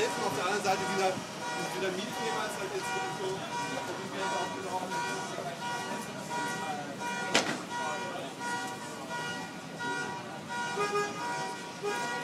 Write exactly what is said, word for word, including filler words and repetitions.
jetzt und auf der anderen Seite wieder, wieder Mietthema ist halt jetzt wirklich so, da sind wir jetzt auch wieder auch mit